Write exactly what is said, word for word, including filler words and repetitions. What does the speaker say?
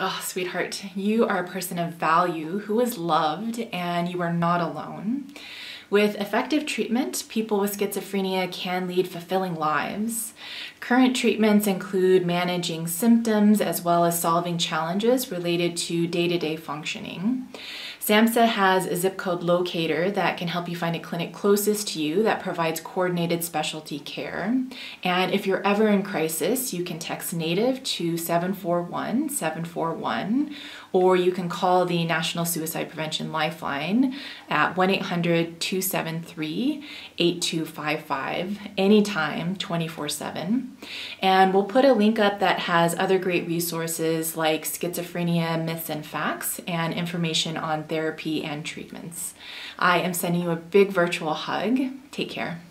Oh, sweetheart, you are a person of value who is loved, and you are not alone. With effective treatment, people with schizophrenia can lead fulfilling lives. Current treatments include managing symptoms as well as solving challenges related to day-to-day functioning. SAMHSA has a zip code locator that can help you find a clinic closest to you that provides coordinated specialty care. And if you're ever in crisis, you can text NATIVE to seven four one, seven four one, or you can call the National Suicide Prevention Lifeline at one eight hundred, two seven three, eight two five five anytime, twenty-four seven. And we'll put a link up that has other great resources like schizophrenia myths and facts and information on therapy and treatments. I am sending you a big virtual hug. Take care.